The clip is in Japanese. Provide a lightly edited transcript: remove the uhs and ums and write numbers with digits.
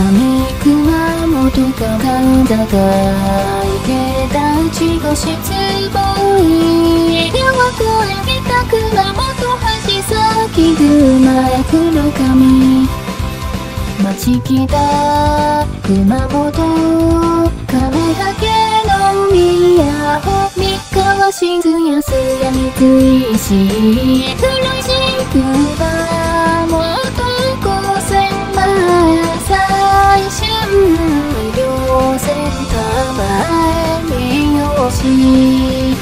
上熊本か神田がいて大地が失望いでは越えた熊本橋先熊へ黒髪町北熊本壁だけの宮を三河静安や三石古しくばもっと高専前最春両センター前三好